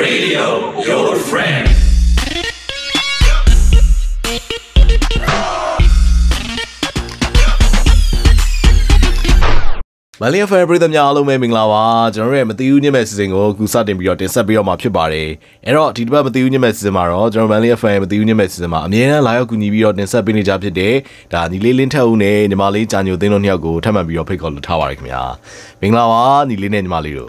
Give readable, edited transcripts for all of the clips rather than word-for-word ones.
radio, your friend. Malia for every them yalo me minglawa, generate Matthew messaging or Gusatin Biotin Sabioma Pibari. Error, Tiba Matthew messaging, General Malia for Matthew messaging. Amina, Lio Kunibio, and Sabini Jab today, Dani Lilin Taune, Nimali, Janio, then on Yago, Tamabio pick on the tower. Minglawa, Nilin and Malio.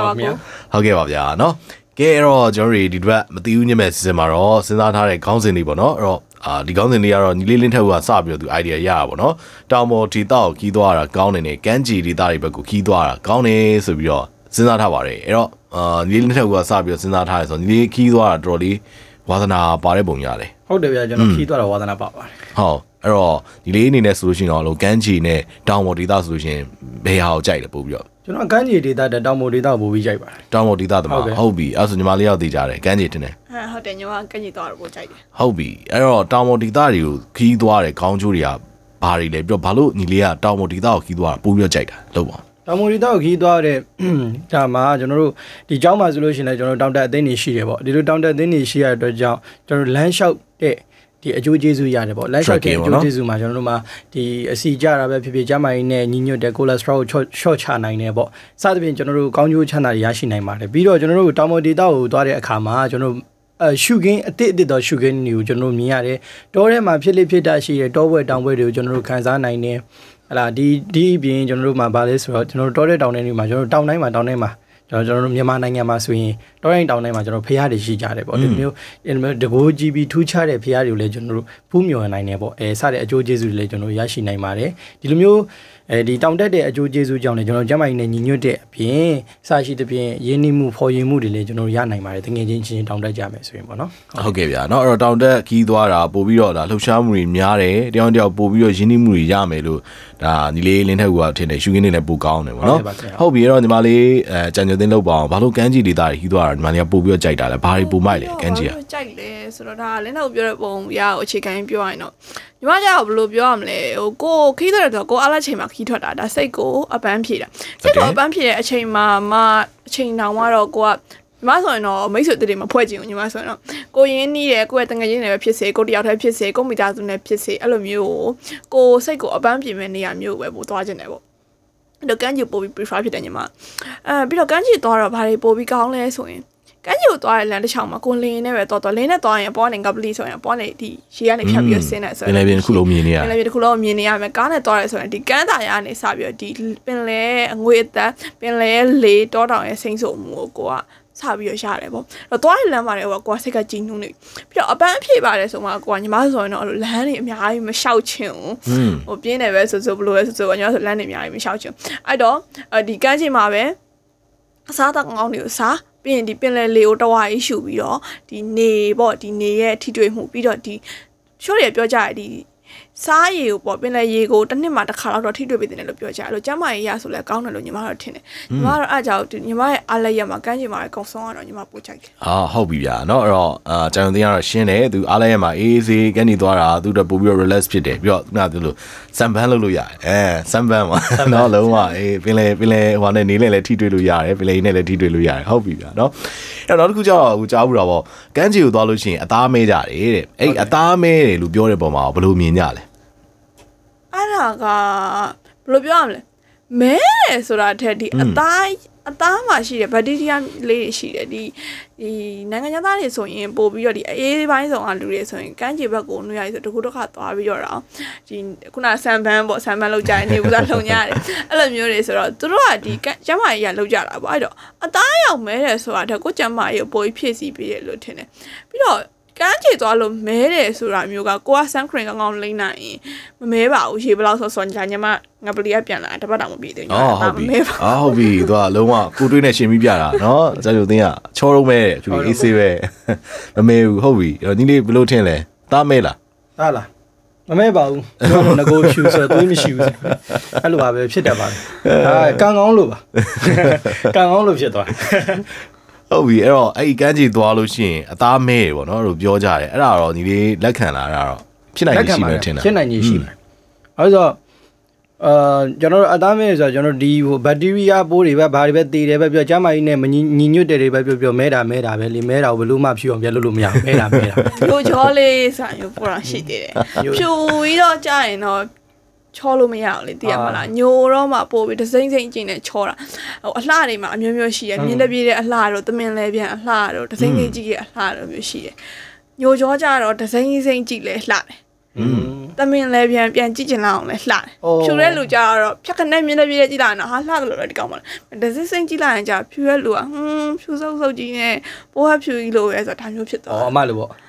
How gave up ya, no? Gero, Jerry, did Matthew messaging, since I had a council, no? The council near Nilin Tawa Sabio, the idea yabo, no? Tamo Titao, Kidwara, Gauni, Ganji, the Daribaku, Kidwara, Gauni, Subio, Sinatawari, Ero, Nilin Tawa Sabio, Sinatas, on the Kidwara, Droli, Watana, Baribunyale. How do we Kidwara Watana Papa? How? Ero, the leaning solution, or Ganji, ne, Tamo Tita solution, Behao Jai, Pubio. You know, Ganji did that, the Damo did that, we jay. Tamo Tita, Hobby, as Malia di Jare, Ganji tene. How then you want Ganji Dor, which I Hobby, Ero, Tamo Titario, Kidwara, Conjuria. Bari le Balu, Nilia, Tamo Dida, Kidwa, Pubio Jada, Lobo. Tamo Dida, Kidwa, Tama, General, the Jama solution, I don't down that then is she about. Did you down that then is she at the Jam, General Landshout, the Ajuju Yadabo, Landshout, Majanuma, the Sea Jara, Pipi Jama in Nino, the Cola Straw, Short Chana in about. Saturday General, Conju Chana, Yashinama, the Bido General, Tamo Dida, Dore Kama, General. Sugar, a did the sugar new general Miare, Dore ma Pilipita, she a doorway down with the general Kanzana name. D being general Mabalis, general Dore down any major down name, General Yamana Yamasui, Dore down name, General Piari, she jarred about the new in the go GB 2 charter Piari General Pumio and I never, a Sade a Joe Jesu Legend Yashi Naimare, Dilumio. The town that a Joe Jesu John, General Jama in a new day, Pien, Sashi the Pien, Yenny move for you moody, General Yana, I think agent down the James, no? Okay, yeah, not down there, Kidwara, Bobio, Lushamri, Miare, down there, Bobio, Jinimuri, Yamelu, Nile, Linhua, Tene, Shugin in a book on him, no? Hope you're on the Mali, Janjo de Loba, Balu Ganji did that, Hidwar, Mania Bobio Jada, Pari Bumai, Ganji, so that Lena Bureau, ya, or chicken, Pioino. You might have blue biomle, or go, Kider, go Alachima, Kito, that say go a bampira. Say go a bampira, a chain ma, chain now, or go up. Mason or makes it the name of poison, you must know. Go in near, go at a piece, go the outer piece, go me down to a piece, alumio, go say go a bampy many a mule, web, never. The Ganji Bobby prefer it anymore. Bill Ganji door of Harry Bobby Gauntlet swing. Can you do I land a chama? Only never thought a lena toy upon and gobblies on upon it. She and a cabby sinner, so I live in Culomania. I live in Culomania, I'm a gunner toys on the Ganda Sabio deal, Benlay, and with that, Benlay lay daughter and sing so more go. Sabio Sharebo. The toy lamar or Quasica Jinuni. A band paper is on one Mazon or landing me, I'm a shout you. Or being a vessel so blue as so when you're landing me, I'm a shout you. I don't, the Gaji Mabe Satan on you, sir. Being the Penley Ottawa issue, the neighbor, the near Tito Mupidoti. Surely a Pioja, Sai, Bob Benlay Yego, the name of the color of Tito within the Pioja, Jama Yasula, Counter on your Martin. Mara Ajal, you might Alayama Ganjima, Conson on your Mapuchak. Ah, Hobby, yeah, not all. Jandia Shene, do Alayama easy, Ganidora, do the Bubio Relas Pide, not the Sam Hallelujah, Sam Bama, no Loma, Pile, one and Nile Tito Luya, Pile Nele Tito Luya, Hobby, no? And not good job, which I would Ganji Doluchin, a Tame, a Tame, Lubio Boma, Blue Mignale. I Blubiamle. Me, so that Teddy, a dama she, but did young lady she, the Nangana is so in Bobby or the A vice on the so in Kanji Bago, we are to go to cut or your own. Kuna Sam Bambo, Sam Maloja, and he was alone. I love you, is a Dura, the Jamaya Lojara, I don't. A die of me, so I go Jamaya, boy, PC, Lieutenant. Ganji to all made so Ramuga go some crank on Lina. Maybe she will also son Janyama, Napolia Piana, at the bottom of it. Oh, be the Loma, good in a shimmy, no? Zaludia, Choro me, to easy way. A may hobby, or nearly below 10. Tamela. Ala. A mabel, no go shoes or doing shoes. Hello, I will sit about. Can't all over. Can't all of it. Oh, we are a Ganji Dwaluchin, a Tame, or no, Georgia, and our only Lacana. China, also ကျွန်တော်တို့အသားမဲဆိုတော့ကျွန်တော်ဒီဟိုဘက်တီးရီးယားပိုးတွေပဲဘာတွေပဲတည်တယ်ပဲပြောကျမ်းမာကြီးနဲ့ညီညွတ်တယ်တွေပဲပြောမဲတာပဲလေမဲတာကိုဘယ်လို့မှဖြူအောင်ပြတ်လို့မရဘူးမဲတာမျိုးချောလေးဆိုင်မျိုးပို့တာရှိသေးတယ်ဖြူပြီးတော့ကြာရင်တော့ချောလို့မရအောင်လေသိရမလားညိုတော့မှပို့ပြီးတစိမ့်စိမ့်ကျင်းနဲ့ချောတာဟိုအလှတွေမှာအမျိုးမျိုးရှိတယ်မြင်းတပြေးတဲ့အလှတို့သမင်လဲပြန်အလှတို့တစိမ့်စိမ့်ကြည့်ရဲ့အလှတို့မျိုးရှိတယ်ညိုချောကြတော့တစိမ့်စိမ့်ကြည့်လဲလှတယ်သမင်လဲပြန်ကြည့်ချင်လောက်အောင်လဲလှတယ်ဖြူတဲ့လူကြတော့ဖြတ်ခနဲ့မြင်းတပြေးကြည့်လာရင်ဟာလှတယ်လို့လည်းဒီကောင်မလားတစိမ့်စိမ့်ကြည့်လိုက်ရင်ကြာဖြူတဲ့လူကဖြူဆုပ်ဆုပ်ကြီးနဲ့ပိုးဟဖြူကြီးလို့ပဲဆိုတော့ဒါမျိုးဖြစ်သွားအမလို့ပေါ့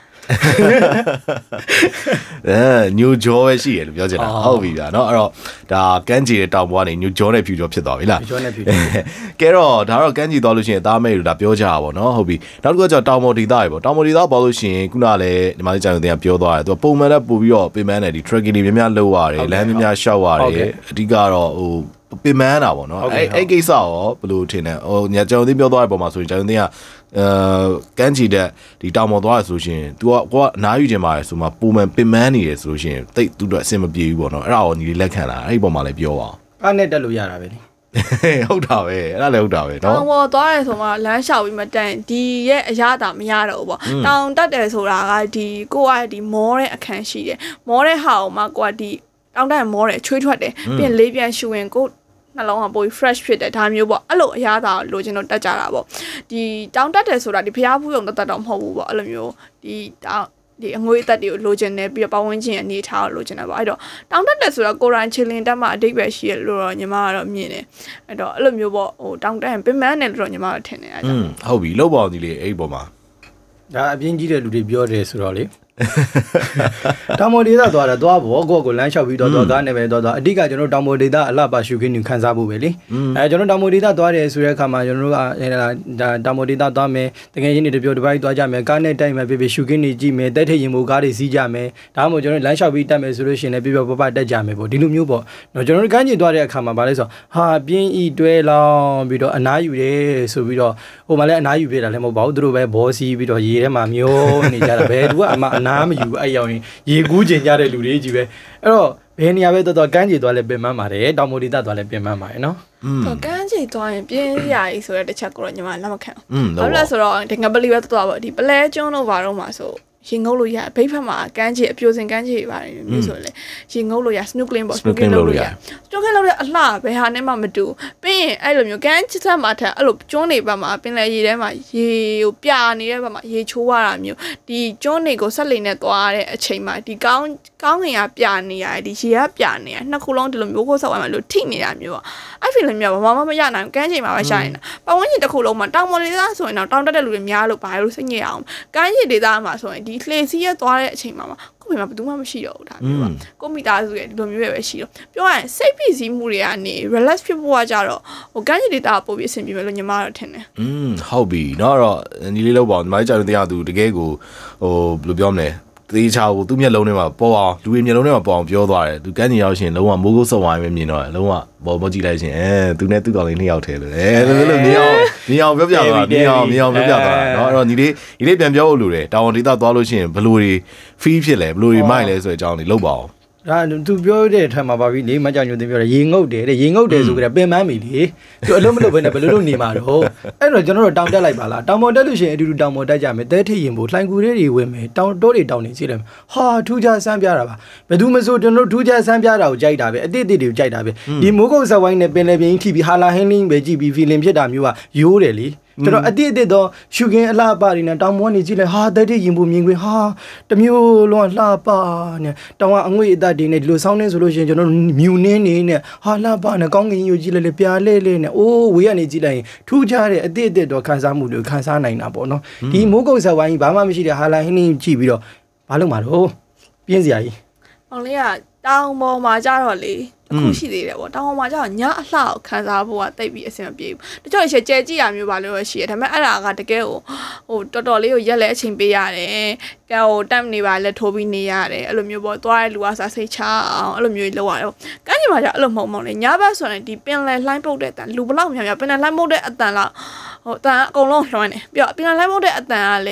ညူဂျောပဲရှိရလို့ပြောချင်တာဟုတ်ပြီဗျာเนาะအဲ့တော့ဒါကန်းကြီးတဲ့တောင်ပေါ်ကနေညူဂျောနဲ့ဖြူဂျောဖြစ်သွားပြီလားဂျောနဲ့ဖြူကဲတော့ဒါတော့ကန်းကြီးသွားလို့ရှိရင်သားမဲလို့ဒါပြောကြတာပေါ့เนาะဟုတ်ပြီနောက်တစ်ခုကကျတောင်ပေါ်ဒေသတွေပေါ့တောင်ပေါ်ဒေသပေါ်လို့ရှိရင်ခုနကလည်းဒီမှာကြာရင်တင်ပြောသွားတယ်သူပုံမှန်နဲ့ပို့ပြီးတော့ပင်မန်းတယ်ဒီ tracking တွေများများလောက်ရတယ်လမ်းများများရှောက်ရတယ်အဓိကတော့ဟိုပင်မန်းတာပေါ့เนาะအဲ့ကိစ္စရောဘယ်လိုထင်လဲဟိုညကျွန်တော်သိပြောသွားတဲ့ပုံမှာဆိုရင်ကျွန်တော်သိကကန်းချီတဲ့ဒီတောင်ပေါ်သွားရဆိုရှင် तू ကအနားယူခြင်းပါတယ်ဆိုမှပုံမှန်ပင်မန်းနေရဆိုလို့ရှင်တိတ်သူတို့အဆင်မပြေဘူးပေါ့နော်အဲ့ဒါကိုညီလေးလက်ခံလာအဲ့ဒီပုံမှာလည်းပြောပါအောင်အဲ့နဲ့တက်လို့ရတာပဲလေဟုတ်တာပဲအဲ့ဒါလည်းဟုတ်တာပဲနော်တောင်ပေါ်သွားရဲဆိုမှလမ်းလျှောက်ပြီးမတန်ဒီရဲ့အရသာမရတော့ဘူးပေါ့တောင်တက်တယ်ဆိုတာကဒီကိုကဒီမောတဲ့အခန်းရှိတယ်မောတဲ့ဟာကိုမှကိုကဒီတောင်တက်မောတယ်ချွေးထွက်တယ်ပြီးလေးပြန်ရှူရင်ကိုနှလုံးကပို fresh ဖြစ်တယ်ဒါမျိုးပေါ့အဲ့လိုအရာသာလိုချင်တော့တက်ကြတာပေါ့ဒီတောင်တက်တယ်ဆိုတာဒီဖျားဖူးုံတက်တော့မဟုတ်ဘူးပေါ့အဲ့လိုမျိုးဒီတောင်ဒီအငွေအသက်တွေကိုလိုချင်တယ်ပြီးတော့ပဝန်းကျင်အနေထားကိုလိုချင်တယ်ပေါ့အဲ့တော့တောင်တက်တယ်ဆိုတော့ကိုရိုင်းချီလင်တက်မှာအတိတ်ပဲရှိရလို့တော့ညီမကတော့မြင်တယ်အဲ့တော့အဲ့လိုမျိုးပေါ့ဟိုတောင်တက်ရင်ပင်မန်းတယ်လို့တော့ညီမတော့ထင်တယ်အဲ့ဒါဟုတ်ပြီလောက်ပါအောင်ဒီလေအဲ့ဒီပေါ်မှာဒါအပြင်းကြီးတဲ့လူတွေပြောတယ်ဆိုတော့လေတောင်ပေါ်ဒေသသွားတာသွားဖို့ကိုလမ်းလျှောက်ပြီးတော့ကားနဲ့ပဲသွားအဓိကကျွန်တော်တောင်ပေါ်ဒေသအလှပါရှုခင်းခန်းစားဖို့ပဲလေကျွန်တော်တောင်ပေါ်ဒေသသွားတယ်ဆိုတဲ့အခါမှာကျွန်တော်တို့ကဒါတောင်ပေါ်ဒေသသွားမယ်တကယ်ချင်းတွေတပြောတစ်ပိုင်းသွားကြမယ်ကားနဲ့တိုက်မယ်ပြရှုခင်းနေကြည့်မယ်တက်ထိတ်ရင်မို့ကားတွေစီးကြမယ်ဒါမှမဟုတ်ကျွန်တော်လမ်းလျှောက်ပြီးတက်မယ်ဆိုလို့ရှိရင်လည်းပြပတက်ကြမယ်ပေါ့ဒီလိုမျိုးပေါ့ကျွန်တော်တို့ကန်းကြီးသွားတဲ့အခါမှာဗာလဲဆိုဟာပြင်းဤတွဲလောင်းပြီးတော့အနားယူတယ်ဆိုပြီးတော့ဟိုမှာလည်းအနားယူပြတာလည်းမဟုတ်ပါဘူးသူတို့ပဲဘောစီပြီးတော့ရေထဲမှာမျိုးနေကြတာပဲသူကအမအနားမယူအဲ့ရောက်ရင်ရေကူးကျင်ကြတဲ့လူတွေကြီးပဲအဲ့တော့ဘယ်နေရာပဲတော့ကန်းကြီးသွားလဲပင်မန်းပါတယ်တောင်မိုဒီတာသွားလဲပင်မန်းပါတယ်နော်တော့ကန်းကြီးသွားရင်ပြင်းရည်ဆိုတဲ့တစ်ချက်ကိုတော့ညီမလက်မခံဘူးဘာလို့လဲဆိုတော့ဒီငပလီပဲသွားပါဒီပလဲကျွန်းတို့ဘာတော့မှာဆိုရင်ငုတ်လို့ရဘိတ်ဖက်မှာကန်းချီအပြိုစင်ကန်းချီပါတယ်မျိုးဆိုလေရင်ငုတ်လို့ရ snorkeling ပေါ့ snorkeling လုပ်လို့ရ snorkeling လုပ်တဲ့အလှဘယ်ဟာနဲ့မှမတူပြီးရင်အဲ့လိုမျိုးကန်းချစ်ဆက်မှာထက်အဲ့လိုကျွန်းနေဘက်မှာပင်လယ်ရေထဲမှာရေကိုပြနေတဲ့ဘက်မှာရေချိုးရတာမျိုးဒီကျွန်းတွေကိုဆက်လိမ်နဲ့သွားတဲ့အချိန်မှာဒီကောင်းငင်ကပြနေရတယ်ဒီရေကပြနေရနှစ်ခုလုံးဒီလိုမျိုးကိုဆောက်ရမှလို့ထိနေတာမျိုးပေါ့အဲ့ feeling မျိုးဘာမှမရနိုင်ကန်းချီမှာပဲရှာနေတာပတ်ဝန်းကျင်တစ်ခုလုံးမှာတောင်ပေါ်ဒေသဆိုရင်တော့တောင်တက်တဲ့လူတွေများလို့ဘာလို့စိတ်ညစ်အောင်ကန်းချီဒေသမှာဆိုရင်ဒီလှေစီးရသွားတဲ့အချိန်မှာကိုယ်မှာဘယ်သူမှမရှိတော့ဘူးဒါမျိုးပါကိုမိသားစုရဲ့ဒီလိုမျိုးပဲရှိတော့ပြောရရင်စိတ်ဖိစီးမှုတွေကနေ relax ဖြစ်ဖို့ကကြတော့ဟိုကန်းချီဒေတာပို့ပြီးအဆင်ပြေမယ်လို့ညီမတော့ထင်တယ်ဟုတ်ပြီเนาะအဲ့တော့ညီလေးလောက်ပါအောင်ညီမကြီးကြောင်တရားသူတကယ်ကိုဟိုဘယ်လိုပြောမလဲသေချာကိုသူ့မျက်လုံးထဲမှာပေါ်အောင်လူတွေမျက်လုံးထဲမှာပေါ်အောင်ပြောသွားတယ်သူကန်းကြီးရောက်ရှင်လုံးဝမိုးကုတ်စော်ဝိုင်းပဲမြင်တော့လုံးဝပေါ်ကြည့်လိုက်ရှင်သူနဲ့သူ့ကောင်လေးနှစ်ယောက်ထဲလို့လိုမြင်အောင်ပြောပြသွားမြင်အောင်ပြောပြသွားเนาะအဲ့တော့ညီလေးပြန်ပြောလို့တယ်တာဝန်ဒေတာသွားလို့ရှိရင်ဘယ်လိုတွေ feel ဖြစ်လဲဘယ်လိုတွေမိုက်လဲဆိုတဲ့အကြောင်းလေးလောက်ပါအောင်ဒါသူပြောတဲ့အထက်မှာပါပြီလေမကြောင်ညိုတင်ပြောတယ်ရေငုတ်တယ်တဲ့ရေငုတ်တယ်ဆိုကြတယ်ပင်မန်းပြီလေသူအလုံးမလုပ်ဘဲနဲ့ဘယ်လိုလုပ်နေမှာတော့အဲ့တော့ကျွန်တော်တို့တောင်တက်လိုက်ပါလားတောင်ပေါ်တက်လို့ရှိရင်အတူတူတောင်ပေါ်တက်ကြမယ်တဲထိရင်ဖို့လှိုင်ကူတွေဝင်မယ်တောင်တိုးတွေတောင်နေကြည့်တယ်ဟာထူးခြားဆန်းပြတာပါဘယ်သူမဆိုကျွန်တော်တို့ထူးခြားဆန်းပြတာကိုကြိုက်တာပဲအတိတ်တွေကိုကြိုက်တာပဲဒီမိုးကုတ်ဆက်ဝိုင်းနဲ့ပင်လယ်ပြင်ထိပြီးဟာလာဟင်းလင်းပဲကြည့်ပြီး feeling ဖြစ်တာမျိုးကရိုးတယ်လေကျွန်တော်အတိတ်တော့ရှုခင်းအလှပတွေနဲ့တောင်ပေါ်နေကြည့်လိုက်ဟာတဲတိရင်ဖို့မြင်ခွင့်ဟာတမျိုးလုံးလှပနဲ့တောင်ကအငွေအသက်တွေနဲ့ဒီလိုဆောင်းနေဆိုလို့ရှိရင်ကျွန်တော်မြူနင်းနေနဲ့ဟာလှပနဲ့ကောင်းကင်ကြီးကိုကြည့်လိုက်လေပြာလဲလဲနဲ့အိုးဝေးကနေကြည့်လိုက်ရင်ထူးခြားတဲ့အတိတ်တော့ခန်းစားမှုတွေခန်းစားနိုင်တာပေါ့နော်ဒီမိုးကုတ်ဆက်ဝိုင်းဘာမှမရှိတဲ့ဟာလာဟင်းလေးကြည့်ပြီးတော့ဘာလို့မှာတော့ပြင်းစရာကြီးအောင်လေးကတောင်ပေါ်မှာကြတော့လေအခုရှိသေးတယ်ပေါ့တောင်ပေါ်မှာကျတော့ညအလှကိုခံစားဖို့ကတိတ်ပြီးအဆင်မပြေဘူးတချို့ရှယ်ကြဲကြည့်ရမျိုးပါလို့ရှိရဒါပေမဲ့အဲ့ဒါကတကယ်ဟိုတော်တော်လေးကိုရက်လဲအချိန်ပေးရတယ်ကဲဟိုတက်နေပါလက်ထိုးပြီးနေရတယ်အဲ့လိုမျိုးပေါ့သွားတဲ့လူကစားစိတ်ချအောင်အဲ့လိုမျိုးလုပ်ရတယ်ကန်းကြီးမှာကျအဲ့လိုမဟုတ်လေညဘက်ဆိုရင်ဒီပင်လယ်လှိုင်းပုတ်တဲ့အတန်လူဘလောက်များများပင်လယ်လှိုင်းပုတ်တဲ့အတန်လောက်ဟိုအတန်အကုန်လုံးလွှမ်းနေပြီးတော့ပင်လယ်လှိုင်းပုတ်တဲ့အတန်ကလည်းဟ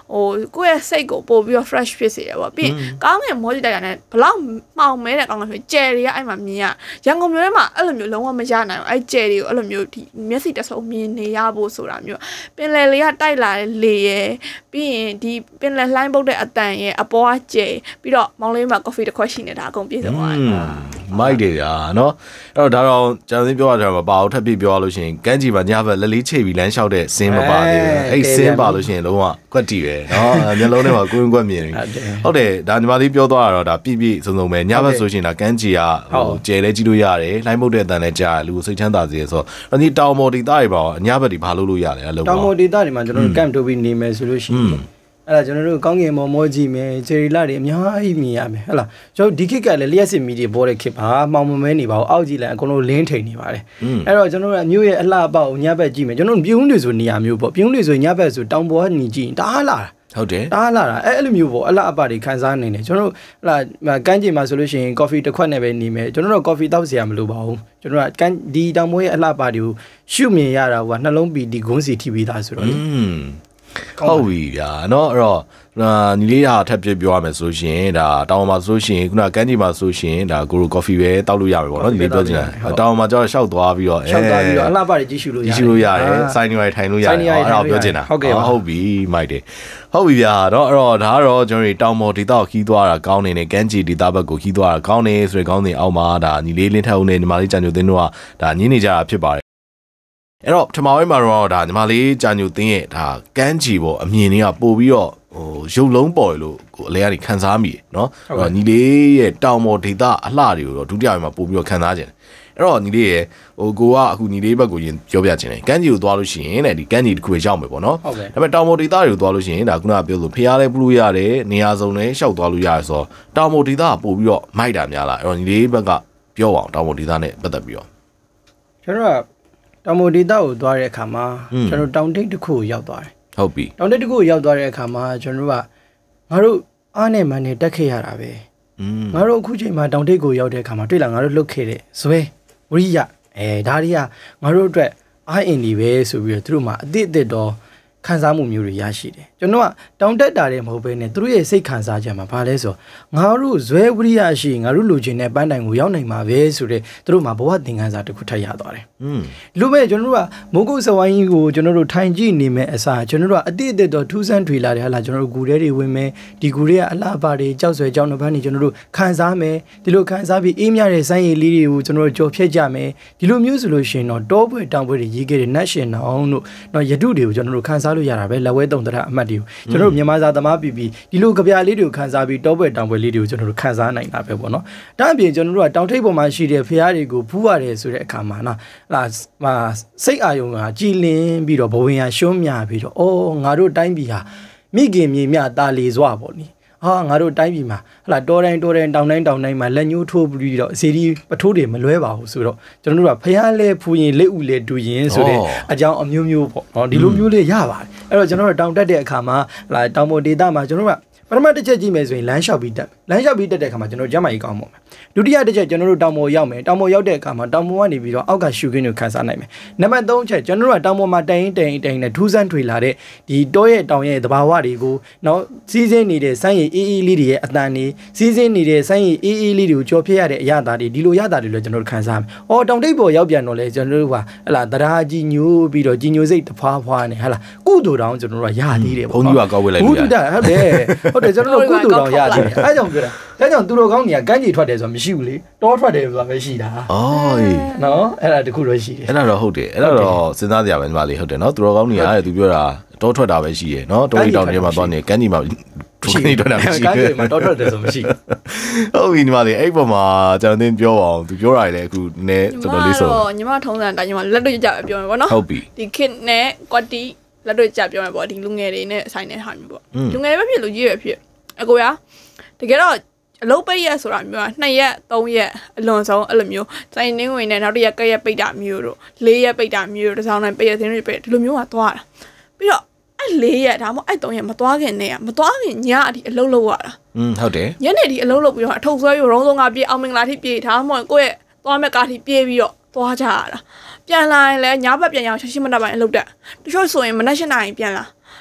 ကိုယ့်ရဲ့စိတ်ကိုပို့ပြီးတော့ fresh ဖြစ်စေရပေါ့ပြီးကောင်းငင်မောကြည့်လိုက်တာနဲ့ဘလောက်မှောင်မဲတဲ့ကောင်းငင်ဆိုကျယ်တွေကအဲ့မှာမြင်ရရန်ကုန်မြို့ထဲမှာအဲ့လိုမျိုးလုံးဝမရနိုင်ဘူးအဲ့ကျယ်တွေကိုအဲ့လိုမျိုးဒီမျက်စိတဆုံမြင်နေရဖို့ဆိုတာမျိုးပင်လယ်လေးကတိုက်လာတဲ့လေရယ်ပြီးရင်ဒီပင်လယ်လှိုင်းပုတ်တဲ့အတန်ရယ်အပေါ်ကကျယ်ပြီးတော့မောင်လေးမှာ coffee တစ်ခွက်ရှိနေတာအကုန်ပြည့်စုံသွားတယ်မိုက်တယ်ဗျာနော်အဲ့တော့ဒါတော့ကျွန်တော်ပြောရတာမပါဘူးထပ်ပြပြောရလို့ရှိရင်ကန်းကြီးမှာညဘက်လက်လေးချိတ်ပြီးလမ်းလျှောက်တဲ့စင်းမပါသေးဘူးအဲ့စင်းပါလို့ရှိရင်လုံးဝကွက်တီပဲနော်မျက်လုံးထဲမှာကွင်းကွက်မြင်ဟုတ်တယ်ဒါညီမလေးပြောသွားတာတော့ဒါပြည့်ပြည့်စုံစုံပဲညဘက်ဆိုရှင်ဒါကန်းကြီးကဟိုကျဲလဲကြည့်လို့ရတယ်လိုင်းမုတ်တဲ့အတန်နဲ့ကြားလူကိုစိတ်ချမ်းသာစေဆိုတော့ဒီတောင်မော်ဒေတာတွေပါညဘက်ဒီဘာလုပ်လို့ရလဲအဲ့လိုတောင်မော်ဒေတာတွေမှာကျွန်တော်တို့ camp ထုတ်ပြီးနေမယ်ဆိုလို့ရှိရင်အဲ့ဒါကျွန်တော်တို့ကောင်းကင်မော်မောကြည့်မယ်ဂျယ်ရီလာတွေအများကြီးမြင်ရမယ်ဟဲ့လားကျွန်တော်ဒီခေတ်ကလည်းလျှက်စစ်မီဒီပေါ်တဲ့ခေတ်ပါမှောင်မမဲနေပါဘူးအောက်ကြည့်လိုက်အကုန်လုံးလင်းထိန်နေပါတယ်အဲ့တော့ကျွန်တော်တို့ကမြို့ရဲ့အလှအပေါက်ညဘက်ကြည့်မယ်ကျွန်တော်ပြုံးတွေဆိုနေရာမျိုးပေါ့ပြုံးတွေဆိုညဘက်ဆိုတောင်ပေါ်ကနေကြည့်တားလာဟုတ်တယ်တားလာတာအဲ့လိုမျိုးပေါ့အလှအပတွေခန်းစားနေတယ်ကျွန်တော်တို့ဟလာကန်းကျင်မှာဆိုလို့ရှိရင် coffee တစ်ခွက်နဲ့ပဲနေမယ်ကျွန်တော်တို့ coffee တောက်စရာမလိုပါဘူးကျွန်တော်ကကန်းဒီတောင်ပေါ်ရဲ့အလှအပတွေကိုရှုမြင်ရတာကနှလုံးပီဒီဂုံးစီထိပြီးသားဆိုတော့လေဟုတ်ပြီဗျာเนาะအဲ့တော့ညီလေးဟာထပ်ပြပြောရမယ်ဆိုရှင်ဒါတောင်မှာဆိုရှင်ခုနကန်းကြီးမှာဆိုရှင်ဒါကိုရိုကော်ဖီပဲတောက်လို့ရမယ်ပေါ့နော်ညီလေးပြောချင်တာတောင်မှာကျတော့ရှောက်သွားပြီးတော့ရှောက်သွားပြီးတော့အလှပတွေကြီးရှုလို့ရတယ်ဆိုင်နေရထိုင်လို့ရတယ်အဲ့ဒါပြောချင်တာဟုတ်ပြီမိုက်တယ်ဟုတ်ပြီဗျာတော့အဲ့တော့ဒါကတော့ကျွန်တော်တို့တောင်မော်ဒေတာကိုခီးသွားတာကောင်းနေတယ်ကန်းကြီးဒေတာဘက်ကိုခီးသွားတာကောင်းနေဆိုတဲ့ကောင်းနေအောင်မှာဒါညီလေးလင်းထက်ဦးနဲ့ညီမလေးကြံညိုသင်းတို့ကဒါညင်းနေကြတာဖြစ်ပါတယ်အဲ့တော့ပထမပိုင်းမှာတော့ဒါညီမလေးကြာညိုသင်းရဲ့ဒါကန်းကြီးပေါ့အမြင်တွေကပို့ပြီးတော့ဟိုရုပ်လုံးပေါ်လို့ကိုအလဲကနေခန်းစားမိเนาะအဲ့တော့ညီလေးရဲ့တောင်ပေါ်ဒေတာအလှတွေကိုတော့ဒုတိယပိုင်းမှာပို့ပြီးတော့ခန်းစားခြင်းအဲ့တော့ညီလေးရဲ့ဟိုကိုကအခုညီလေးဘက်ကိုရင်ပြောပြခြင်းတယ်ကန်းကြီးကိုသွားလို့ရှိရင်တဲ့ဒီကန်းကြီးတစ်ခုရောက်မယ်ပေါ့နော်ဒါပေမဲ့တောင်ပေါ်ဒေတာတွေကိုသွားလို့ရှိရင်ဒါခုနကပြောလို့ဖျားလဲပလို့ရတယ်နေရာစုံလဲရှောက်သွားလို့ရတယ်ဆိုတော့တောင်ပေါ်ဒေတာကပို့ပြီးတော့မိုက်တာများလားအဲ့တော့ညီလေးဘက်ကပြောအောင်တောင်ပေါ်ဒေတာနဲ့ပတ်သက်ပြီးတော့ကျွန်တော်ကတောင်မော်ဒေတာကိုသွားတဲ့အခါမှာကျွန်တော်တောင်တိတ်တစ်ခုကိုရောက်သွားတယ်ဟုတ်ပြီတောင်တိတ်တစ်ခုကိုရောက်သွားတဲ့အခါမှာကျွန်တော်ကငါတို့အားနဲ့မန်နဲ့တက်ခဲ့ရတာပဲငါတို့အခုချိန်မှာတောင်တိတ်ကိုရောက်တဲ့အခါမှာတွေ့လာငါတို့လှုပ်ခဲ့တဲ့ဇွဲဝရိယဒါတွေကငါတို့အတွက်အားအင်ဒီပဲဆိုပြီးတော့သူတို့မှာအသစ်တော့ခံစားမှုမျိုးတွေရရှိတယ်ကျွန်တော်ကတောင်တက်တာတွေမဟုတ်ဘဲနဲ့သူတို့ရဲ့စိတ်ခံစားချက်မှာဘာလဲဆိုငါတို့ဇွဲဝရိယရှိငါတို့လူချင်းတဲ့ပန်းတိုင်ကိုရောက်နိုင်မှာပဲဆိုတဲ့သူတို့မှာဘဝသင်ခန်းစာတစ်ခုထပ်ရသွားတယ်လူမဲ့ကျွန်တော်တို့ကမိုးကုတ်စဝိုင်းကြီးကိုကျွန်တော်တို့ထိုင်ကြည့်နေမဲ့အစားကျွန်တော်တို့ကအသစ်တော့ထူးဆန်းထွေလာတယ်ဟာလားကျွန်တော်တို့ဂူထဲတွေဝင်မယ်ဒီဂူတွေကအလားပါတွေကြောက်ဆွဲကြောက်နှပန်းတွေကျွန်တော်တို့ခံစားမယ်ဒီလိုခံစားပြီးအေးမြတဲ့ဆိုင်းရည်လေးတွေကိုကျွန်တော်တို့ကြော်ဖြတ်ကြမယ်ဒီလိုမျိုးဆိုလို့ရှိရင်တော့တောပွဲတောင်ပွဲတွေရေးခဲ့တဲ့နတ်ရှင်အောင်တို့တော့ရတုတွေကိုကျွန်တော်တို့ခံစားလို့ရတာပဲလက်ဝဲတုံတရအမှတ်တွေကိုကျွန်တော်တို့မြန်မာစာသမားပြီးဒီလိုကြပြလေးတွေကိုခန်းစားပြီးတောပွဲတောင်ပွဲလေးတွေကိုကျွန်တော်တို့ခန်းစားနိုင်တာပဲပေါ့နော်ဒါအပြင်ကျွန်တော်တို့ကတောင်ထိပ်ပေါ်မှာရှိတဲ့ဖျားတွေကိုဖူးရတယ်ဆိုတဲ့အခါမှာနော်ဟာစိတ်အာယုံကကြည်လင်းပြီးတော့ဘဝင်ရရှုံးမြပြီးတော့အော်ငါတို့တိုင်းပြည်ဟာမိခင်မြေမြတာလီစွာပေါ့နိဟာငါတို့တိုင်းပြည်မှာဟလာတောတိုင်းတောတိုင်းတောင်တိုင်းမှာလက်ညှိုးထိုးပြီးတော့စီဒီပထိုးတွေမလွဲပါဘူးဆိုတော့ကျွန်တော်တို့ကဖျားလဲဖူးရင်လက်ဥလဲတူရင်ဆိုတဲ့အကြောင်းအမျိုးမျိုးပေါ့နော်ဒီလိုမျိုးလေးရပါတယ်အဲ့တော့ကျွန်တော်တို့တောင်တက်တဲ့အခါမှာဟလာတောင်ပေါ်ဒေတာမှာကျွန်တော်တို့ကပထမတစ်ချက်ကြည့်မယ်ဆိုရင်လမ်းလျှောက်ပြီးတက်လမ်းလျှောက်ပြီးတက်တဲ့အခါမှာကျွန်တော်ကျမ်းမာရေးကောင်းပါမယ်ဒုတိယတစ်ချက်ကျွန်တော်တို့တောင်ပေါ်ရောက်မယ်တောင်ပေါ်ရောက်တဲ့အခါမှာတောင်ပေါ်ကနေပြီးတော့အောက်ကရှူခင်းကိုခန်းစားနိုင်မယ်နံပါတ်3ချက်ကျွန်တော်တို့ကတောင်ပေါ်မှာတိုင်နဲ့ထူးဆန်းထွေလာတဲ့ဒီတောရဲ့တောင်ရဲ့သဘာဝတွေကိုနောက်စီးစင်းနေတဲ့ဆိုင်းရည်အေးလေးတွေရဲ့အတန်တွေစီးစင်းနေတဲ့ဆိုင်းရည်အေးလေးတွေကိုကြော်ဖြတ်ရတဲ့အရာသားတွေဒီလိုရတာတွေလည်းကျွန်တော်တို့ခန်းစားမယ်။အော်တောင်တိတ်ပေါ်ရောက်ပြန်တော့လေကျွန်တော်တို့ကဟလာတရားကြီးညိုးပြီးတော့ကြီးညိုစိတ်တဖွာနဲ့ဟလာကုသိုလ်တောင်ကျွန်တော်တို့ကရသေးတယ်ပေါ့နော်။ဘုန်းကြီးကကောက်ဝဲလိုက်လို့ရတယ်။ဟုတ်တယ်ကျွန်တော်တို့ကုသိုလ်တောင်ရသေးတယ်။အဲကြောင့်ပြောတာ။ဒါကြောင့်သူတို့ကောင်းကြီးကကန်းကြီးထွက်တယ်ဆိုတာမရှိဘူးလေ။တောထွက်တယ်ဆိုတာပဲရှိတာ။အော်နော်အဲ့ဒါတခုတော့ရှိတယ်။အဲ့ဒါတော့ဟုတ်တယ်။အဲ့ဒါတော့စဉ်းစားကြရမယ်ညီမလေးဟုတ်တယ်နော်။သူတို့ကောင်းကြီးကသူပြောတာတောထွက်တာပဲရှိရယ်နော်။တောရီတောင်ထဲမှာသွားနေကန်းကြီးမှာရှိနေတော့မရှိဘူးကန်းကြီးမှာတောထွက်တယ်ဆိုမရှိဘူး။ဟုတ်ပြီညီမလေးအဲ့ပေါ်မှာကျွန်တော်သင်ပြောပါအောင်။သူပြောတာလေအခုနည်းတော်တော်လေးဆိုညီမထုံးစံတိုင်းညီမလက်တွေ့ကြပြောမယ်ပေါ့နော်။ဟုတ်ပြီ။ဒီ kit နဲ့ကွက်တီလက်တွေ့ကြပြောမယ်ပေါ့ဒီလူငယ်တွေနဲ့ဆိုင်တဲ့ဟာမျိုးပေါ့။လူငယ်တွေပဲဖြစ်လူကြီးတွေဖြစ်အကိုရတကယ်တော့အလုပ်ပိတ်ရက်ဆိုတာမျိုးက2ရက်3ရက်အလွန်ဆုံးအဲ့လိုမျိုးစိုင်းနှင်းဝင်နဲ့နောက်တစ်ရက်ကရက်ပိတ်တာမျိုးတို့4ရက်ပိတ်တာမျိုးတို့တစ်ဆောင်တိုင်းပိတ်ရက်သင်းတွေပိတ်ဒီလိုမျိုးကသွားတာပြီးတော့အဲ့4ရက်ဒါမှမဟုတ်အဲ့3ရက်မသွားခင်နဲ့မသွားခင်ညအထိအလုပ်လုပ်ရတာဟုတ်တယ်ညနေဒီအလုပ်လုပ်ပြီးတော့အထုပ်ဆွဲပြီးရုံးစုံကပြေးအောင်မင်္ဂလာထိပြေးဒါမှမဟုတ်ကိုယ့်ရဲ့သွားမဲ့ကားထိပြေးပြီးတော့သွားကြရတာပြန်လာရင်လည်းညဘက်ပြန်ရအောင်ရှင်းရှင်းမတတ်ပိုင်းအလုပ်တက်တချို့ဆိုရင်မနက်7:00နာရီပြန်လာည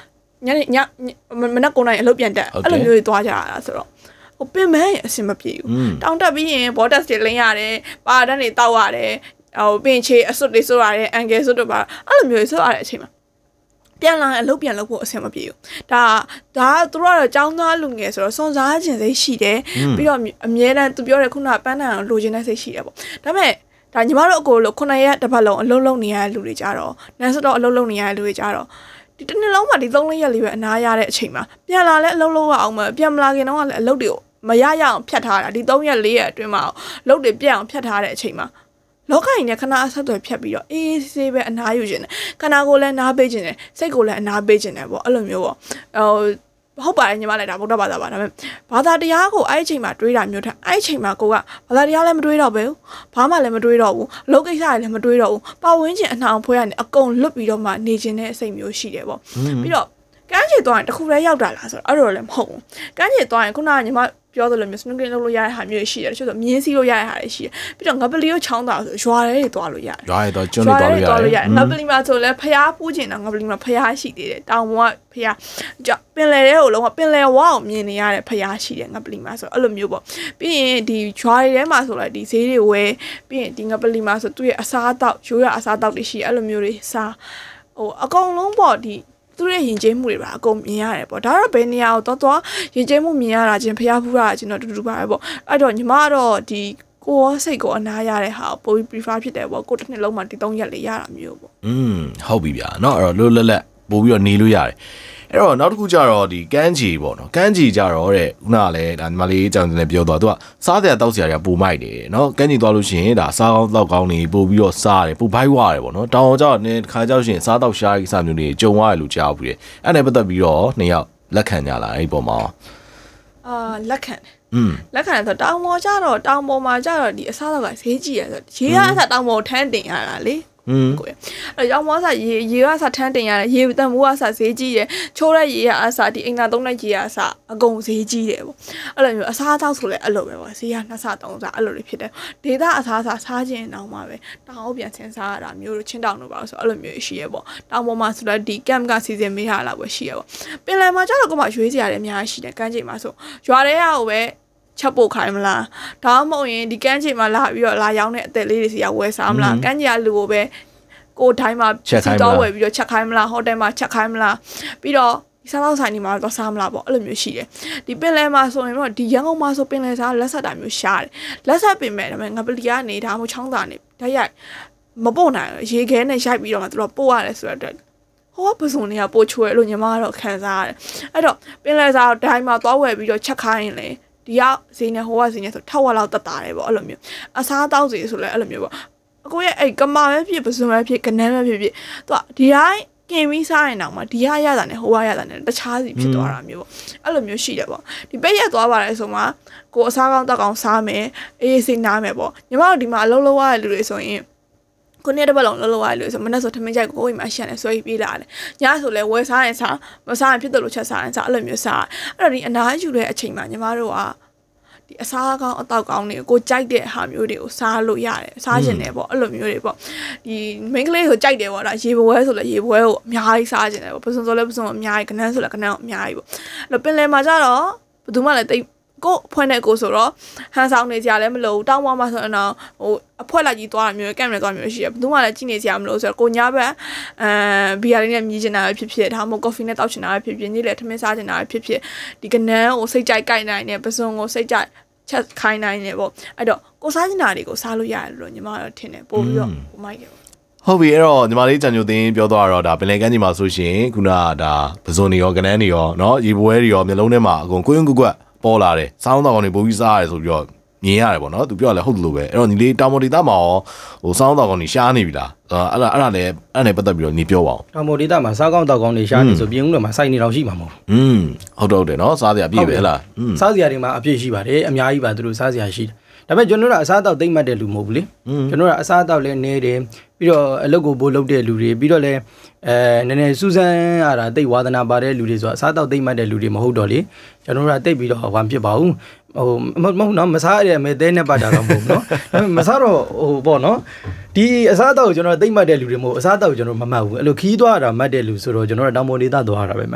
မနက်9:00အလုပ်ပြန်တက်အဲ့လိုမျိုးတွေသွားကြရတာဆိုတော့ဟိုပင်မအဆင်မပြေဘူးတောင်းတက်ပြီးရင် border တွေလင်းရတယ်ပါတန်းတွေတောက်ရတယ်ဟိုပင်ချေအစွတ်တွေဆိုရတယ်အန်ဂယ်စွတ်တွေပါအဲ့လိုမျိုးဆိုရတဲ့အချိန်မှာပြန်လာအလုပ်ပြန်လုပ်ဖို့အဆင်မပြေဘူးဒါသူတို့ကတော့ចောင်းသားလူငယ်ဆိုတော့စွန်စားခြင်းစိတ်ရှိတယ်ပြီးတော့အမြဲတမ်းသူပြောတဲ့ခုနပန်းတန်အောင်လိုချင်တဲ့စိတ်ရှိတယ်ပေါ့ဒါပေမဲ့ဒါညီမတို့အကိုလို့9ရက်တစ်ပတ်လုံးအလုပ်လုပ်နေရတဲ့လူတွေကြတော့နန်းစတော့အလုပ်လုပ်နေရတဲ့လူတွေကြတော့ဒီတစ်နေ့လုံးမှာဒီ3ရက်လေးပဲအနားရတဲ့အချိန်မှာပြန်လာလဲအလုပ်လုပ်ရအောင်မပြန်မလာခင်တော့လည်းအလုပ်တွေကိုမရအောင်ဖြတ်ထားတာဒီ3ရက်4ရက်အတွင်းမှာအလုပ်တွေပြတ်အောင်ဖြတ်ထားတဲ့အချိန်မှာလောကကြီးနဲ့ခဏအဆက်အသွယ်ဖြတ်ပြီးတော့အေးဆေးပဲအနားယူခြင်းတယ်ခန္ဓာကိုယ်လည်းနားပေးခြင်းတယ်စိတ်ကိုလည်းအနားပေးခြင်းတယ်ပေါ့အဲ့လိုမျိုးပေါ့ဟုတ်ပါတယ်ညီမလည်းဒါဗုဒ္ဓဘာသာပါဒါပေမဲ့ဘာသာတရားကိုအဲ့အချိန်မှာတွေးတာမျိုးထားအဲ့အချိန်မှာကိုကဘာသာတရားလည်းမတွေးတော့ဘူးဘာမှလည်းမတွေးတော့ဘူးအလုပ်ကိစ္စတွေလည်းမတွေးတော့ဘူးပတ်ဝန်းကျင်အနှောင်ဖွဲရနေအကုန်လွတ်ပြီးတော့မှနေခြင်းတဲ့စိတ်မျိုးရှိတယ်ပေါ့ပြီးတော့ကမ်းခြေသွားရင်တခုတည်းရောက်တာလားဆိုတော့အဲ့လိုလည်းမဟုတ်ဘူးကမ်းခြေသွားရင်ခုနကညီမပြောသလိုမျိုး snorkeling လုပ်လို့ရတဲ့ဟာမျိုးရှိတယ်တချို့ဆိုမြင်းစီးလို့ရတဲ့ဟာတွေရှိတယ်ပြီးတော့ငပလီကိုချောင်းတာဆိုရွာတွေသွားလို့ရတယ်ရွာတွေတော့ကျွန်းတွေသွားလို့ရတယ်ငပလီမှာဆိုလဲဖျားပူးကျင်တာငပလီမှာဖျားရှိသေးတယ်တောင်ပေါ်ကဖျားပင်လယ်တွေကိုလုံးဝပင်လယ်ဝါအောင်မြင်နေရတဲ့ဖျားရှိတယ်ငပလီမှာဆိုအဲ့လိုမျိုးပေါ့ပြီးရင်ဒီရွာတွေထဲမှာဆိုလဲဒီဈေးတွေဝယ်ပြီးရင်ဒီငပလီမှာဆိုသူ့ရဲ့အစားအသောက်ရိုးရအစားအသောက်တွေရှိအဲ့လိုမျိုးတွေစားဟိုအကုန်လုံးပေါ့ဒီသူရဲ့ရင်ကျေးမှုတွေပါအကုန်မြင်ရတယ်ပေါ့ဒါတော့ဘယ်နေရာကိုတော့ရင်ကျေးမှုမြင်ရတာချင်းဖျားဖူးတာချင်းတော့တူတူပါပဲပေါ့အဲ့တော့ညီမကတော့ဒီကိုယ်စိတ်ကိုအနားရတဲ့ဟာပိုပြီး prefer ဖြစ်တယ်ပေါ့ကိုတစ်နှစ်လုံးမှာဒီ3ရက်လေးရတာမျိုးပေါ့ဟုတ်ပြီဗျာเนาะအဲ့တော့လွတ်လပ်ပို့ပြီးတော့နေလို့ရတယ်အဲ့တော့နောက်တစ်ခုကျတော့ဒီကန်းချီပေါ့နော်ကန်းချီကြတော့တဲ့ခုနကလည်းဒါညီမလေးကြောင်တင်ပြောသွားသူကစားတဲ့တောက်စရာတွေကပိုမိုက်တယ်เนาะကန်းချီသွားလို့ရှိရင်ဒါစားကောင်းတောက်ကောင်းနေပို့ပြီးတော့စားတယ်ပို့ဘိုက်ဝရတယ်ပေါ့နော်တောင်အောင်ကြောက်နေခါကြောက်ရှင်စားတောက်ရှားကိစ္စမျိုးတွေကြုံရတယ်လို့ကြားဘူးလေအဲ့နဲ့ပတ်သက်ပြီးတော့နှစ်ယောက်လက်ခံကြလားအဲ့ဒီပုံမှာလက်ခံလက်ခံဆိုတောင်ပေါ်ကြတော့တောင်ပေါ်မှာကြတော့ဒီအစားတော့ကဈေးကြီးရဆိုရေကအစားတောင်ပေါ်ထမ်းတင်ရတာလေကိုအဲ့ရောင်းမောစားရေကစားထမ်းတင်ရတယ်ရေတန်မိုးကစားဈေးကြီးတယ်ချိုးတဲ့ရေကအစားဒီအင်္ဂါသုံးတဲ့ရေကအစားအကုန်ဈေးကြီးတယ်ပေါ့အဲ့လိုမျိုးအစားတောက်ဆိုလဲအဲ့လိုပဲပေါ့ဈေးက2ဆ3ဆအဲ့လိုတွေဖြစ်တယ်ဒေတာအစားစားခြင်းတောင်မှပဲတောင်အောင်ပြန်ဆင်းစားရတာမျိုးတို့ချင်းတောင်တို့ပါဆိုအဲ့လိုမျိုးရှိရပေါ့တောင်ပေါ်မှာဆိုတော့ဒီ camp ကစီစဉ်မေးရလာပဲရှိရပေါ့ပင်လယ်မှာကျတော့ကိုမရွေးစရာတွေအများကြီးရှိတယ်ကမ်းခြေမှာဆိုရွာတွေကဟိုပဲချက်ပို့ခိုင်းမလားဒါမှမဟုတ်ရင်ဒီကမ်းခြေမှာလာပြီးတော့လာရောင်းတဲ့အသက်လေးတွေစီကဝယ်စားမလားကမ်းခြေကလူကိုပဲကိုတိုင်းမှာစီတော့ဝယ်ပြီးတော့ချက်ခိုင်းမလားဟိုတယ်မှာချက်ခိုင်းမလားပြီးတော့ဒီစားလောက်ဆိုင်ဒီမှာတော့စားမလားပေါ့အဲ့လိုမျိုးရှိတယ်ဒီပင်လယ်မှာဆိုရင်တော့ဒီရန်ကုန်မှာဆိုပင်လယ်စားလက်ဆက်တာမျိုးရှားတယ်လက်ဆက်ပင်မဲ့ဒါပေမဲ့ငပလီကနေဒါမှမဟုတ်ချောင်းသာနေဓာတ်ရိုက်မပို့နိုင်ရေခဲနဲ့ရိုက်ပြီးတော့မှသူတို့ပို့ရတယ်ဆိုတော့ဟောပစုံတွေကပို့ချွဲလို့ညီမကတော့ခံစားရတယ်အဲ့တော့ပင်လယ်စားဒိုင်းမှာသွားဝယ်ပြီးတော့ချက်ခိုင်းရင်လေဒီကဈေးနဲ့ဟိုကဈေးနဲ့ဆိုထောက်ဝက်လောက်တက်တာတယ်ပေါ့အဲ့လိုမျိုးအစားတောက်စီဆိုလဲအဲ့လိုမျိုးပေါ့အကိုရဲ့အဲ့ကမာပဲဖြစ်ပစုံပဲဖြစ်ကနန်းပဲဖြစ်သူကဒီတိုင်းကင်ပြီးစားရင်တော့မှဒီကရတာနဲ့ဟိုကရတာနဲ့တခြားစီဖြစ်သွားတာမျိုးပေါ့အဲ့လိုမျိုးရှိတယ်ပေါ့ဒီပိတ်ရက်သွားပါတယ်ဆိုမှကိုအစားကောင်းတောက်ကောင်းစားမယ်အေးစိတ်နားမယ်ပေါ့ညီမတို့ဒီမှာအလုံးလုံးရတဲ့လူတွေဆိုရင်ကိုနေ့တစ်ပတ်လုံးလုံးရတဲ့လူဆိုမနေ့ဆိုထမင်းကြိုက်ကိုအိမ်မှာရှက်နေဆွဲပြေးလာတယ်ညဆိုလဲဝယ်စားရင်စားမစားရင်ဖြစ်တယ်လို့ချက်စားရင်စားအဲ့လိုမျိုးစားအဲ့တော့ဒီအနားယူတဲ့အချိန်မှာညီမတို့ကဒီအစားကောင်းအတောက်ကောင်းတွေကိုကြိုက်တဲ့ဟာမျိုးတွေကိုစားလို့ရတယ်စားကျင်တယ်ပေါ့အဲ့လိုမျိုးတွေပေါ့ဒီ main ကလေးကိုကြိုက်တယ်ပေါ့ဒါရေပွဲဆိုလဲရေပွဲကိုအများကြီးစားကျင်တယ်ပေါ့ပစုံဆိုလဲပစုံအများကြီးကနန်းဆိုလဲကနန်းအများကြီးပေါ့အဲ့တော့ပင်လယ်မှာကျတော့ဘယ်သူမှလည်းတိတ်ကိုဖွဲ့နေကိုဆိုတော့ဟန်ဆောင်နေကြလည်းမလို့တောင်းဝါမှာဆိုတော့ဟိုအဖွဲလိုက်ကြီးသွားတာမျိုးကင်မရာသွားမျိုးရှိတယ်ဘယ်သူမှလည်းကြည့်နေကြမလို့ဆိုတော့ကိုညာဘက်ဘီယာလေးနဲ့မြည်ချင်တာပဲဖြစ်ဖြစ်ဒါမှမဟုတ်ကော်ဖီနဲ့တောက်ချင်တာပဲဖြစ်ဖြစ်နေ့လေထမင်းစားချင်တာပဲဖြစ်ဖြစ်ဒီကနန်းကိုစိတ်ကြိုက်ကြိုက်နိုင်တယ်ပစုံကိုစိတ်ကြိုက်ချက်ခိုင်းနိုင်တယ်ပေါ့အဲ့တော့ကိုစားချင်တာတွေကိုစားလို့ရတယ်လို့ညီမတို့ထင်တယ်ပို့ပြီးတော့ဟိုမိုက်တယ်ဟုတ်ပြီအဲ့တော့ညီမလေးကြံညိုသိန်းပြောသွားတော့ဒါပင်လယ်ကမ်းခြေမှာဆိုရှင်ခုနကဒါပစုံတွေရောကနန်းတွေရောเนาะရေပွဲတွေရောမျိုးလုံးထဲမှာအကုန်ကွင်းကွက်ပေါ်လာတယ်စောင်းတော်ကောင်တွေပို့ပြီးစားရတယ်ဆိုပြီးတော့မြင်ရတယ်ပေါ့နော်သူပြောရလဲဟုတ်တယ်လို့ပဲအဲ့တော့ညီလေးတောင်ပေါ်ဒေသမှာရောဟိုစောင်းတော်ကောင်တွေရှားနေပြီလားအဲ့ဒါလည်းအဲ့နဲ့ပတ်သက်ပြီးတော့ညီပြောပါအောင်တောင်ပေါ်ဒေသမှာစားကောင်းတောက်ကောင်းတွေရှားနေဆိုပြင်ဦးတော်မှာစိုက်နေတော့ရှိမှာမဟုတ်ဟုတ်တယ်နော်စားစရာပြည့်ပဲလားစားစရာတွေမှာအပြည့်ရှိပါတယ်အများကြီးပါသူတို့စားစရာရှိတယ်ဒါပေမဲ့ကျွန်တော်တို့အစားအသောက်သိမ့်မှတ်တဲ့လူမဟုတ်ဘူးလေကျွန်တော်တို့အစားအသောက်လည်းနေတယ်ပြီးတော့အလုပ်ကိုပို့လုပ်တဲ့လူတွေပြီးတော့လည်းနည်းနည်းစူးစမ်းရတာတိတ်ဝါသနာပါတဲ့လူတွေဆိုအစားအသောက်သိမ့်မှတ်တဲ့လူတွေမဟုတ်တော့လေကျွန်တော်တို့ကတိတ်ပြီးတော့ဝမ်းဖြစ်ပါဘူးဟိုမဟုတ်နော်မစားရတဲ့မဲသဲနဲ့ပတ်တာတော့မဟုတ်ဘူးနော်ဒါပေမဲ့မစားတော့ဟိုပေါ့နော်ဒီအစားအသောက်ကိုကျွန်တော်သိမ့်မှတ်တဲ့လူတွေမဟုတ်အစားအသောက်ကိုကျွန်တော်မမှတ်ဘူးအဲ့လိုခီးသွားတာမှတ်တဲ့လူဆိုတော့ကျွန်တော်တို့တောင်ပေါ်ဒေသသွားတာပဲမှတ်တယ်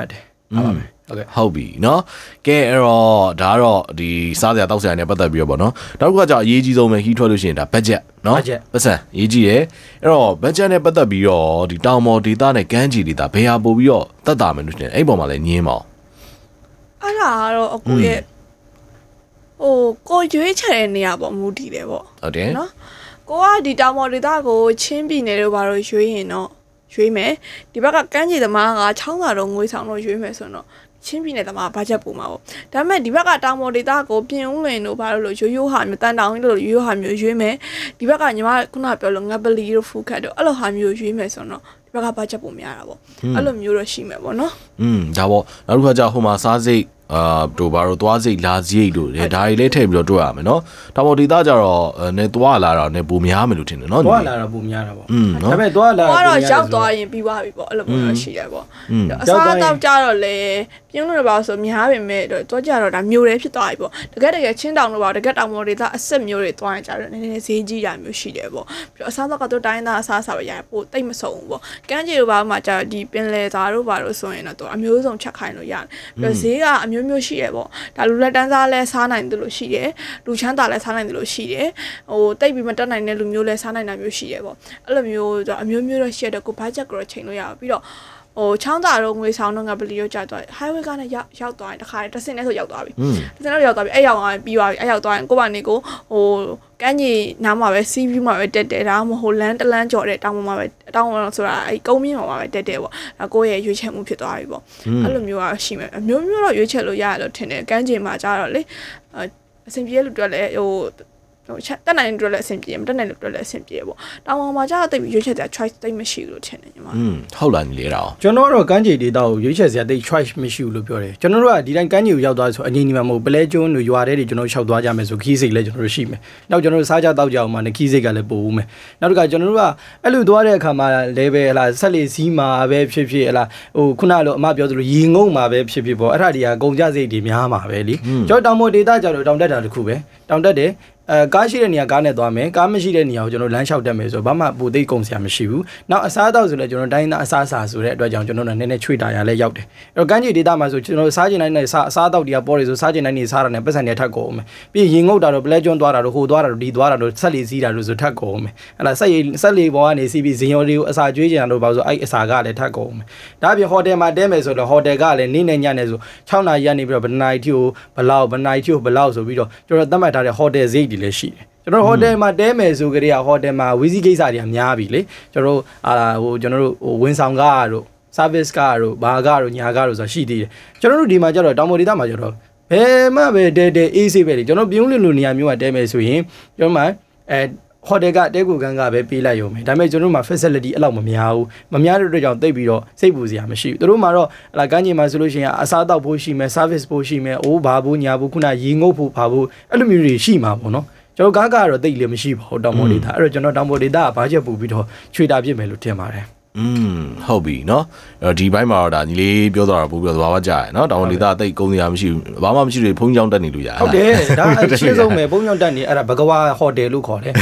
ဟုတ်ပြီเนาะကဲအဲ့တော့ဒါကတော့ဒီစားစရာတောက်စရာနဲ့ပတ်သက်ပြီးတော့ပေါ့နော်နောက်တစ်ခုကကြာအရေးကြီးဆုံးပဲခီးထွက်လို့ရှိရင်ဒါ budget เนาะပတ်စံအရေးကြီးရယ်အဲ့တော့ budget နဲ့ပတ်သက်ပြီးတော့ဒီတောင်ပေါ်ဒေသနဲ့ကမ်းခြေဒေသဘယ်ဟာပို့ပြီးတော့တက်တာမယ်လို့ရှင်အဲ့ပေါ်မှာလည်းညင်းပါအောင်အဲ့ဒါကတော့အကူရဲ့ကိုရွေးချယ်တဲ့နေရာပေါ့မူတည်တယ်ပေါ့ဟုတ်တယ်နော်ကိုကဒီတောင်ပေါ်ဒေသကိုချင်းပြည်နယ်တို့ဘာလို့ရွေးရင်တော့ရွေးမယ်ဒီဘက်ကကမ်းခြေသမားကချောင်းသာတော့ငွေဆောင်တော့ရွေးမယ်ဆိုတော့ချင်းပြည်နယ်သမားဘတ်ဂျက်ပုံမှာပေါ့ဒါပေမဲ့ဒီဘက်ကတောင်ပေါ်ဒေသကိုပြင်ဦးလွင်တို့ဘာလို့ရိုးရိုးဟာမျိုးတန်တောင်ကြီးတို့ရိုးရိုးဟာမျိုးရွေးမယ်ဒီဘက်ကညီမခုနပြောလို့ငပလီတို့ဖူခတ်တို့အဲ့လိုဟာမျိုးရွေးမယ်ဆိုတော့ဒီဘက်ကဘတ်ဂျက်ပုံများတာပေါ့အဲ့လိုမျိုးတော့ရှိမယ်ပေါ့နော်ဒါပေါ့နောက်တစ်ခါကျဟိုမှာစားစိတ်တို့ဘာလို့သွားစိတ်လာစိတ်တို့ဒါတွေလည်းထည့်ပြီးတော့တွေ့ရမယ်နော်တောင်ပေါ်ဒေသကျတော့နေသွားလာတော့နေပူများမယ်လို့ထင်တယ်နော်သွားလာတော့ပူများတာပေါ့ဒါပေမဲ့သွားလာတော့ရောက်သွားရင်ပြီးသွားပြီပေါ့အဲ့လိုမျိုးရှိတယ်ပေါ့အစားတော့ကြတော့လေပြင်းလို့ပါဆိုများပေမဲ့တော့ကြတော့ဒါမျိုးတွေဖြစ်သွားပြီပေါ့တကယ်ချင်းတောင်လို့ပါတကယ်တောင်ပေါ်ဒေသအဆက်မျိုးတွေသွားရင်ကြတော့နည်းနည်းဈေးကြီးတာမျိုးရှိတယ်ပေါ့ပြီးတော့အစားတော့ကတော့တိုင်းသားအစားစားပဲရပို့တိတ်မစုံဘူးပေါ့ကမ်းခြေတို့ဘာမှကြတော့ဒီပင်လယ်သားတို့ဘာလို့ဆိုရင်တော့အမျိုးစုံချက်ခိုင်းလို့ရတယ်ပြီးတော့ဈေးကအမျိုးမျိုးရှိရပေါ့ဒါလူလက်တန်းစားလဲစားနိုင်တယ်လို့ရှိတယ်လူချမ်းသာလဲစားနိုင်တယ်လို့ရှိတယ်တိတ်ပြီးမတက်နိုင်တဲ့လူမျိုးလဲစားနိုင်တာမျိုးရှိရပေါ့အဲ့လိုမျိုးအမျိုးမျိုးတော့ရှိရတော့ကိုဘတ်ဂျက်ကိုချိန်လို့ရအောင်ပြီးတော့ချောင်းသာတော့ငွေဆောင်တော့ငါပလီရောကြာသွား highway ကနဲ့ရောက်သွားရင်တခါတည်းတစ်စင်းနဲ့ဆိုရောက်သွားပြီတစ်စင်းနဲ့ရောက်သွားပြီအဲ့ရောက်သွားပြီးသွားပြီအဲ့ရောက်သွားရင်ကိုပါနေကိုကမ်းကြီးနားမှာပဲ sea view မှာပဲတက်တယ်ဒါမှမဟုတ်လမ်းတလမ်းကြော်တဲ့တောင်ပေါ်မှာပဲတောင်ပေါ်ဆိုတာအဲ့ကုန်းမြင့်ပေါ်မှာပဲတက်တယ်ပေါ့ဒါကိုယ့်ရဲ့ရွေးချယ်မှုဖြစ်သွားပြီပေါ့အဲ့လိုမျိုးရှိမယ်အမျိုးမျိုးတော့ရွေးချယ်လို့ရတယ်လို့ထင်တယ်ကမ်းကြီးမှာကြာတော့လေအဆင်ပြေလို့တွေ့လဲတက်နိုင်လို့လည်းအဆင်ပြေမတက်နိုင်လို့လည်းအဆင်ပြေပေါ့တောင်ပေါ်မှာကြာတော့တိတ်ရွေးချယ်စရာ choice တိတ်မရှိဘူးလို့ထင်တယ်ညီမဟုတ်လားညီလေးတော့ကျွန်တော်တော့ကမ်းခြေဒေသကိုရွေးချယ်စရာတိတ် choice မရှိဘူးလို့ပြောတယ်ကျွန်တော်တို့ကဒီတိုင်းကမ်းခြေကိုရောက်သွားဆိုအငြိမ်ညီမှာမဟုတ်ပလဲကျွန်းတို့ရွာထဲတွေကျွန်တော်ရှောက်သွားကြမယ်ဆိုခီးစိတ်လည်းကျွန်တော်တို့ရှိမယ်နောက်ကျွန်တော်တို့စားကြတောက်ကြအောင်မှာခီးစိတ်ကလည်းပို့ဦးမယ်နောက်တစ်ခါကျွန်တော်တို့ကအဲ့လိုသွားတဲ့အခါမှာလည်းပဲဟလာဆက်လေစီးမှာပဲဖြစ်ဖြစ်ဟလာခုနလိုအမပြောသလိုရေငုံမှာပဲဖြစ်ဖြစ်ပေါ့အဲ့ဒါတွေကကုန်ကြစိတ်တွေများမှာပဲလीကျွန်တော်တောင်ပေါ်ဒေသကြတော့တောင်တက်တာတခုပဲတောင်တက်တယ်ကားရှိတဲ့နေရာကားနဲ့သွားမယ်ကားမရှိတဲ့နေရာကိုကျွန်တော်လမ်းလျှောက်တက်မယ်ဆိုဘာမှပူသိကုန်စရာမရှိဘူးနောက်အစားအသောက်ဆိုလည်းကျွန်တော်တိုင်းသားအစားအစာဆိုတဲ့အတွက်ကြောင့်ကျွန်တော်တို့နည်းနည်းချွေတာရလဲရောက်တယ်အဲ့တော့ကမ်းခြေဒေသမှာဆိုကျွန်တော်စားကျင်တိုင်းနဲ့အစားအသောက်တွေကပေါ်တယ်ဆိုစားကျင်တိုင်းနေစားတာနဲ့ပတ်စံတွေထပ်ကုန်အောင်မယ်ပြီးရင်ငုတ်တာတော့ပလဲကျွန်းသွားတာတော့ဟိုသွားတာတော့ဒီသွားတာတော့ဆက်လီစီးတာလို့ဆိုထပ်ကုန်အောင်မယ်အဲ့ဒါဆက်လီပေါ်ကနေစီးပြီးဇင်ရော်လေးကိုအစာကျွေးကြတာတော့ဘာလို့ဆိုအဲ့အစာကလည်းထပ်ကုန်အောင်မယ်ဒါပြင်ဟိုတယ်မှာတဲမယ်ဆိုတော့ဟိုတယ်ကလည်းနေ့နဲ့ညနေဆို6နာရီကနေပြီးတော့ဘယ်နာရီထိကိုဘယ်နာရီထိကိုဘယ်လောက်ဆိုပြီးတော့ကျွန်တော်သတ်မှတ်ထားတဲ့ဟိုတယ်ဈေးတွေလည်းရှိတယ်ကျွန်တော်ဟိုတယ်မှာတဲမယ်ဆိုကြတဲ့ဟိုတယ်မှာဝီစီကိစ္စတွေကများပြီလေကျွန်တော်ကျွန်တော်တို့ဝန်ဆောင်ကားတို့ service ကားတို့ဘာကားတို့ညာကားတို့ဆိုတာရှိသေးတယ်ကျွန်တော်တို့ဒီမှာကျတော့တောင်ပေါ်ဒေသမှာကျတော့ဘယ်မှပဲတဲအေးဆေးပဲလေကျွန်တော်ပြုံးလင်းလိုနေရာမျိုးမှာတဲမယ်ဆိုရင်ကျွန်တော်မှဟိုတယ်ကတဲကူကန်ကပဲပေးလိုက်ရုံပဲဒါပေမဲ့ကျွန်တော်တို့မှာ facility အဲ့လောက်မများဘူးမများတဲ့အတွက်ကြောင့်တိတ်ပြီးတော့စိတ်ပူစရာမရှိဘူးတို့မှာတော့ကမ်းခြေမှာဆိုလို့ရှိရင်အစားတောက်ဖို့ရှိမယ် service ဖို့ရှိမယ်ဘာဖို့ညာဖို့ခုနရေငုတ်ဖို့ဘာဖို့အဲ့လိုမျိုးတွေရှိမှာပေါ့နော်ကျွန်တော်ကားကတော့တိတ်လည်းမရှိပါဘူးတောင်ပေါ်ဒေသအဲ့တော့ကျွန်တော်တောင်ပေါ်ဒေသကဘာချက်ပူပြီးတော့ချွေတာဖြစ်မယ်လို့ထင်ပါတယ်ဟုတ်ပြီเนาะအဲ့တော့ဒီဘိုင်းမှာတော့ဒါညီလေးပြောတော့ပို့ပြီးတော့ဘာကြာရယ်เนาะတောင်ပေါ်ဒေသတိတ်ကုန်းစရာမရှိဘူးဘာမှမရှိဘူးဘုံကြောင်းတက်နေလို့ရတယ်ဟုတ်တယ်ဒါအရှင်းဆုံးပဲဘုံကြောင်းတက်နေအဲ့ဒါဘဂဝါဟိုတယ်လို့ခေါ်တယ်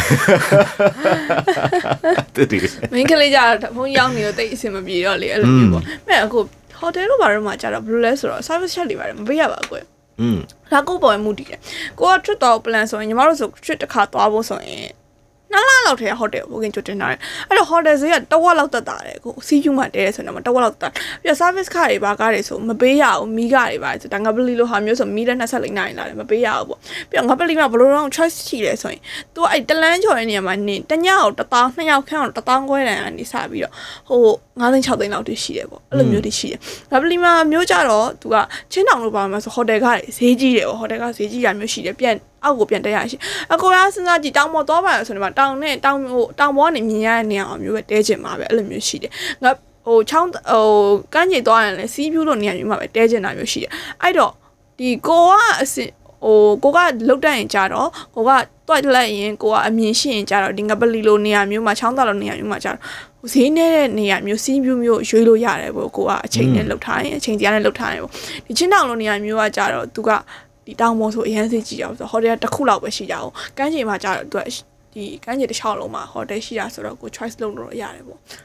တိတိမင်းကလေးကြတော့ဘုံကြောင်းနေတော့တိတ်အဆင်မပြေတော့လေအဲ့လိုမျိုးပေါ့မဲ့အခုဟိုတယ်လို့ဘာလို့မှကြာတော့ဘယ်လိုလဲဆိုတော့ service charge တွေပါတယ်မပေးရပါဘူးဒါကိုပေါ်မှုတည်တယ်ကိုက trip တော့ plan ဆိုရင်ညီမတို့ဆို trip တစ်ခါသွားဖို့ဆိုရင်နှစ်လလောက်ထဲဟိုတယ်ဘိုကင်ချိုတင်တာအဲ့တော့ဟိုတယ်ဈေးကတဝက်လောက်တက်တာတယ်ကိုစီးယူမှတဲတယ်ဆိုတော့တဝက်လောက်တက်ပြီးတော့ service ခါတွေဘာကားတွေဆိုမပေးရဘူးမီးကားတွေပါဆိုဒါငါပလီလိုဟာမျိုးဆိုမီးတဲ့24နိုင်လာတယ်မပေးရဘူးပေါ့ပြီးတော့ငါပလီမှာဘလို့တော့ choice ရှိတယ်ဆိုရင် तू အဲ့တလန်းချော်တဲ့နေရာမှာနင်တညကို1000 2ယောက်ခန့်တော့1000ခွဲတန်ကနေစပြီးတော့ဟို9သိန်း6သိန်းလောက်တည်းရှိတယ်ပေါ့အဲ့လိုမျိုးတည်းရှိတယ်ငါပလီမှာမျိုးကြတော့ तू ကချင်းတောင်လိုပါမှာဆိုဟိုတယ်ကားတွေဈေးကြီးတယ်ပေါ့ဟိုတယ်ကားဈေးကြီးတာမျိုးရှိတယ်ပြန်အောက်ကိုပြန်တက်ရရှိအကိုရစဉ်းစားကြည့်တောင်ပေါ်သွားပါလို့ဆိုတော့တောင်ပေါ်ကနေမြင်ရတဲ့နေရာမျိုးပဲတဲချင်မှာပဲအဲ့လိုမျိုးရှိတယ်ငါချောင်းကမ်းခြေသွားရင်လည်းစီးပြူးလို့နေရာမျိုးမှာပဲတဲချင်တာမျိုးရှိတယ်အဲ့တော့ဒီကိုကအစင်ကိုကလုတ်တက်ရင်ကြတော့ကိုကတွက်လိုက်ရင်ကိုကအမြင်ရှိရင်ကြတော့ဒီငပလီလိုနေရာမျိုးမှာချောင်းသားလိုနေရာမျိုးမှာကြတော့ဈေးနေတဲ့နေရာမျိုးစီးပြူးမျိုးရွေးလို့ရတယ်ပေါ့ကိုကအချိန်နဲ့လုတ်ထားရင်အချိန်ကြာနဲ့လုတ်ထားရင်ပေါ့ဒီချင်းတောင်လိုနေရာမျိုးကကြတော့သူကဒီတောင်ပေါ်ဆိုအရန်စိတ်ကြည့်ရအောင်ဆိုဟိုတယ်တစ်ခုလောက်ပဲရှိကြအောင်ကမ်းခြေမှာကြတော့သူကဒီကမ်းခြေတစ်လျှောက်လုံးမှာဟိုတယ်ရှိတာဆိုတော့ကို choice လုပ်လို့ရတယ်ပေါ့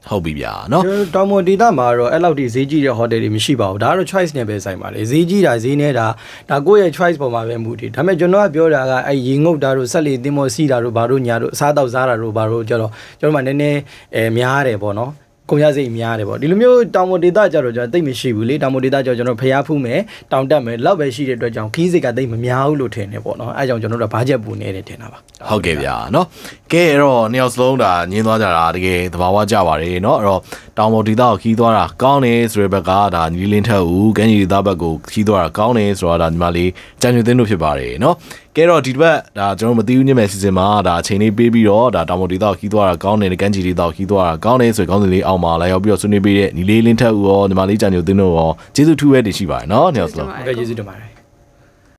ဟုတ်ပြီဗျာနော်တောင်ပေါ်ဒေသမှာတော့အဲ့လောက်ဒီဈေးကြီးတဲ့ hotel တွေမရှိပါဘူးဒါကတော့ choice နဲ့ပဲဆိုင်ပါလေဈေးကြီးတာဈေးနေတာဒါကိုယ့်ရဲ့ choice ပေါ်မှာပဲမူတည်ဒါပေမဲ့ကျွန်တော်ကပြောတာကအဲ့ရေငုတ်တာတို့ဆက်လေတင်းမောစီးတာတို့ဘာတို့ညာတို့အစားတောက်စားတာတို့ဘာတို့ကျတော့ကျွန်တော်မှနည်းနည်းများတယ်ပေါ့နော်ကုန်ရစိတ်များတယ်ပေါ့ဒီလိုမျိုးတောင်ပေါ်ဒေသကြတော့ကျွန်တော်တိတ်မရှိဘူးလေတောင်ပေါ်ဒေသကြတော့ကျွန်တော်ဖျားဖူးမယ်တောင်တက်မယ်လောက်ပဲရှိတဲ့အတွက်ကြောင့်ခီးစိတ်ကတိတ်မများဘူးလို့ထင်တယ်ပေါ့နော်အဲကြောင့်ကျွန်တော်တို့ဘာဂျက်ပူနေတယ်ထင်တာပါဟုတ်ကဲ့ဗျာနော်ကဲအဲ့တော့နှစ်ယောက်စလုံးဒါညင်းသွားကြတာတကယ်သဘာဝကြပါတယ်နော်အဲ့တော့တောင်ပေါ်ဒေသကိုခီးသွားတာကောင်းတယ်ဆိုတဲ့ဘက်ကဒါညီလင်းထက်ဦးကန်းကြီးဒေသဘက်ကိုခီးသွားတာကောင်းတယ်ဆိုတော့ဒါညီမလေးကြံ့ညွသိန်းတို့ဖြစ်ပါတယ်နော်ကဲတော့ဒီတစ်ပတ်ဒါကျွန်တော်မသိဘူးညမဲ့စီစဉ်မှာဒါအချိန်လေးပေးပြီးတော့ဒါတောင်ပေါ်ဒေသကိုခီးသွားတာကောင်းတယ်ကန်းကြီးဒေသကိုခီးသွားတာကောင်းတယ်ဆိုရင်ကောင်းစင်လေးအောင်မှာလာရောက်ပြီးတော့ဆွေးနွေးပေးတဲ့ညီလေးလင်းထက်ဦးရောညီမလေးကြံ့ညသိန်းတို့ရောကျေးဇူးထူးပဲတင်ရှိပါတယ်နော်နှစ်ယောက်စလုံးဟုတ်ကဲ့ကျေးဇူးတင်ပါတယ်